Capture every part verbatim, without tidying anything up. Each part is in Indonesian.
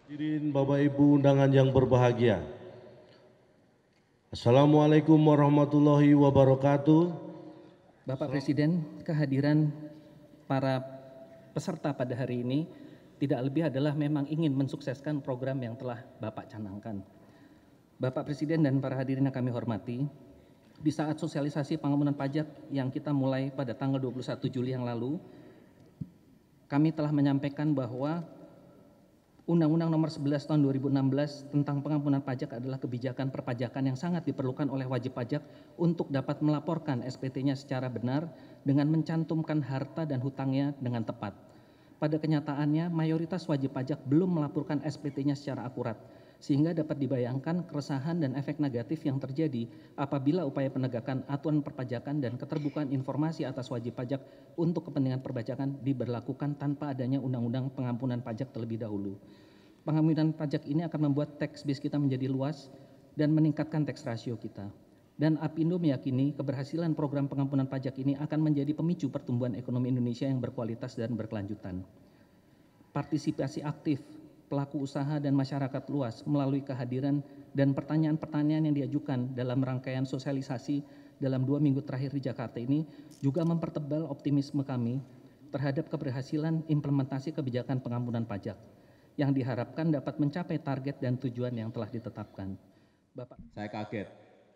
Hadirin Bapak Ibu undangan yang berbahagia. Assalamualaikum warahmatullahi wabarakatuh. Bapak Presiden, kehadiran para peserta pada hari ini tidak lebih adalah memang ingin mensukseskan program yang telah Bapak canangkan. Bapak Presiden dan para hadirin yang kami hormati, di saat sosialisasi pengampunan pajak yang kita mulai pada tanggal dua puluh satu Juli yang lalu, kami telah menyampaikan bahwa Undang-Undang Nomor sebelas Tahun dua ribu enam belas tentang pengampunan pajak adalah kebijakan perpajakan yang sangat diperlukan oleh wajib pajak untuk dapat melaporkan S P T-nya secara benar dengan mencantumkan harta dan hutangnya dengan tepat. Pada kenyataannya, mayoritas wajib pajak belum melaporkan S P T-nya secara akurat, sehingga dapat dibayangkan keresahan dan efek negatif yang terjadi apabila upaya penegakan aturan perpajakan dan keterbukaan informasi atas wajib pajak untuk kepentingan perpajakan diberlakukan tanpa adanya undang-undang pengampunan pajak terlebih dahulu. Pengampunan pajak ini akan membuat tax base kita menjadi luas dan meningkatkan tax ratio kita. Dan Apindo meyakini keberhasilan program pengampunan pajak ini akan menjadi pemicu pertumbuhan ekonomi Indonesia yang berkualitas dan berkelanjutan. Partisipasi aktif pelaku usaha dan masyarakat luas melalui kehadiran dan pertanyaan-pertanyaan yang diajukan dalam rangkaian sosialisasi dalam dua minggu terakhir di Jakarta ini juga mempertebal optimisme kami terhadap keberhasilan implementasi kebijakan pengampunan pajak yang diharapkan dapat mencapai target dan tujuan yang telah ditetapkan. Bapak. Saya kaget.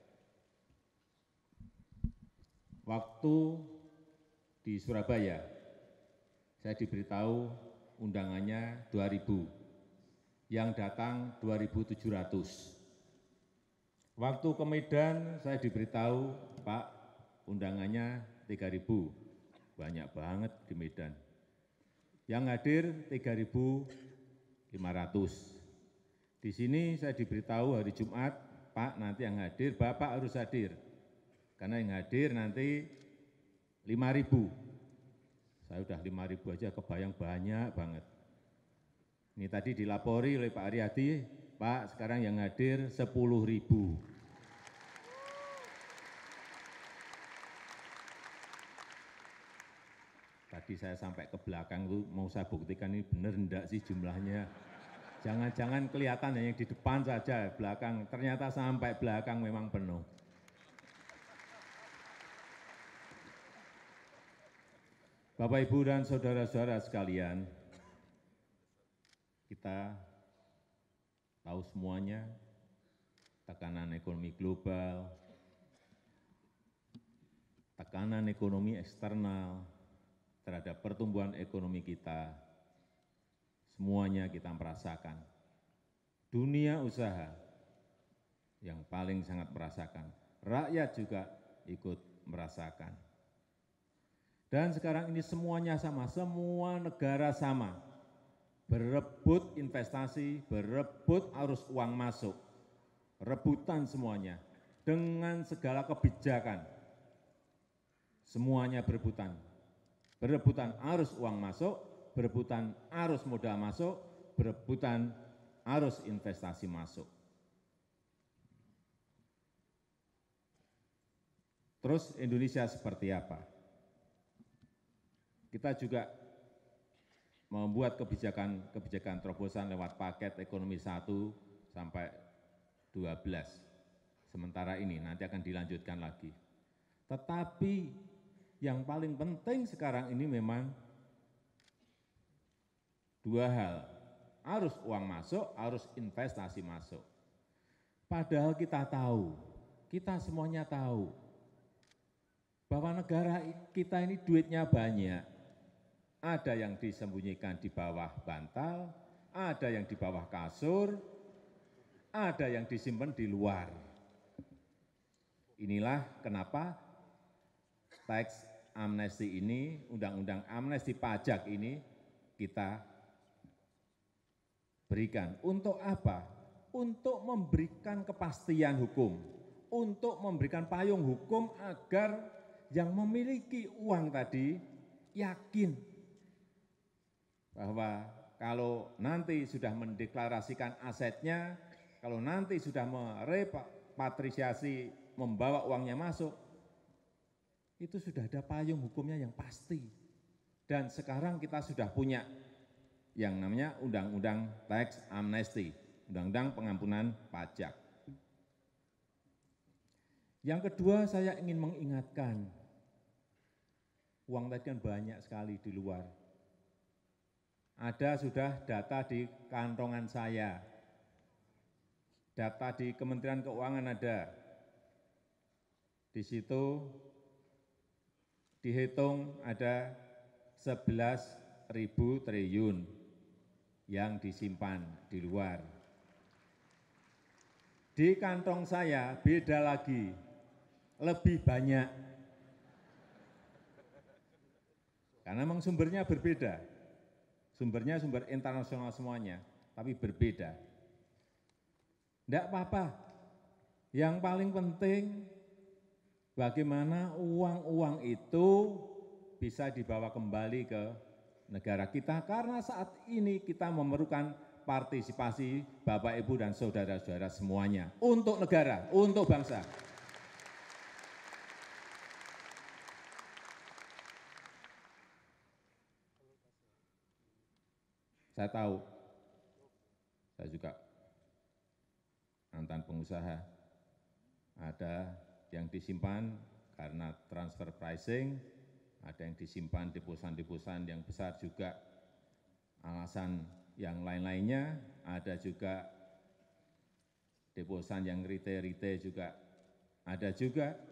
Waktu di Surabaya, saya diberitahu undangannya dua ribu, yang datang dua ribu tujuh ratus. Waktu ke Medan, saya diberitahu, Pak, undangannya tiga ribu, banyak banget di Medan. Yang hadir tiga ribu lima ratus. Di sini saya diberitahu hari Jumat, Pak, nanti yang hadir, Bapak harus hadir. Karena yang hadir nanti lima ribu. Saya udah lima ribu aja kebayang banyak banget. Ini tadi dilapori oleh Pak Aryadi, Pak, sekarang yang hadir sepuluh ribu. Tadi saya sampai ke belakang itu mau saya buktikan ini benar enggak sih jumlahnya. Jangan-jangan kelihatan hanya di depan saja, belakang. Ternyata sampai belakang memang penuh. Bapak, Ibu, dan saudara-saudara sekalian, kita tahu semuanya, tekanan ekonomi global, tekanan ekonomi eksternal terhadap pertumbuhan ekonomi kita, semuanya kita merasakan. Dunia usaha yang paling sangat merasakan, rakyat juga ikut merasakan. Dan sekarang ini semuanya sama, semua negara sama, berebut investasi, berebut arus uang masuk, rebutan semuanya, dengan segala kebijakan, semuanya berebutan, berebutan arus uang masuk, berebutan arus modal masuk, berebutan arus investasi masuk. Terus Indonesia seperti apa? Kita juga membuat kebijakan-kebijakan terobosan lewat paket ekonomi satu sampai dua belas. Sementara ini nanti akan dilanjutkan lagi. Tetapi yang paling penting sekarang ini memang dua hal, arus uang masuk, arus investasi masuk. Padahal kita tahu, kita semuanya tahu, bahwa negara kita ini duitnya banyak. Ada yang disembunyikan di bawah bantal, ada yang di bawah kasur, ada yang disimpan di luar. Inilah kenapa tax amnesty ini, undang-undang amnesti pajak ini kita berikan. Untuk apa? Untuk memberikan kepastian hukum, untuk memberikan payung hukum agar yang memiliki uang tadi yakin bahwa kalau nanti sudah mendeklarasikan asetnya, kalau nanti sudah merepatriasi, membawa uangnya masuk, itu sudah ada payung hukumnya yang pasti. Dan sekarang kita sudah punya yang namanya Undang-Undang Tax Amnesty, Undang-Undang Pengampunan Pajak. Yang kedua, saya ingin mengingatkan, uang tadi kan banyak sekali di luar. Ada sudah data di kantongan saya, data di Kementerian Keuangan ada. Di situ dihitung ada sebelas ribu triliun yang disimpan di luar. Di kantong saya beda lagi, lebih banyak. Karena memang sumbernya berbeda. Sumbernya sumber internasional semuanya, tapi berbeda. Tidak apa-apa. Yang paling penting bagaimana uang-uang itu bisa dibawa kembali ke negara kita, karena saat ini kita memerlukan partisipasi Bapak, Ibu, dan saudara-saudara semuanya untuk negara, untuk bangsa. Saya tahu, saya juga mantan pengusaha, ada yang disimpan karena transfer pricing, ada yang disimpan di perusahaan-perusahaan yang besar juga, alasan yang lain-lainnya, ada juga di perusahaan yang retail-retail juga, ada juga.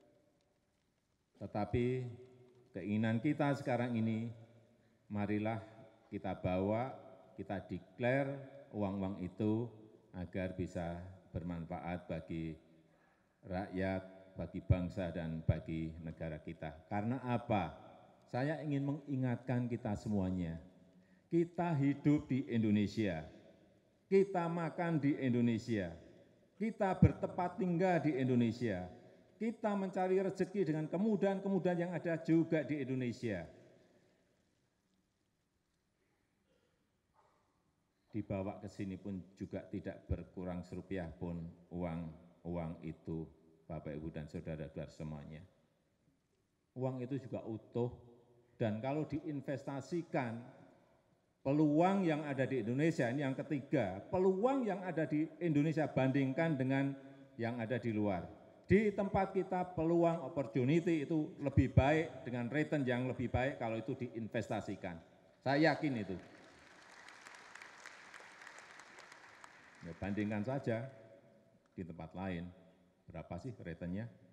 Tetapi keinginan kita sekarang ini, marilah kita bawa, kita declare uang-uang itu agar bisa bermanfaat bagi rakyat, bagi bangsa, dan bagi negara kita. Karena apa? Saya ingin mengingatkan kita semuanya, kita hidup di Indonesia, kita makan di Indonesia, kita bertempat tinggal di Indonesia, kita mencari rezeki dengan kemudahan-kemudahan yang ada juga di Indonesia. Dibawa ke sini pun juga tidak berkurang serupiah pun uang-uang itu, Bapak, Ibu, dan saudara-saudara semuanya. Uang itu juga utuh, dan kalau diinvestasikan, peluang yang ada di Indonesia, ini yang ketiga, peluang yang ada di Indonesia bandingkan dengan yang ada di luar. Di tempat kita peluang opportunity itu lebih baik, dengan return yang lebih baik kalau itu diinvestasikan. Saya yakin itu. Ya, bandingkan saja di tempat lain, berapa sih returnnya?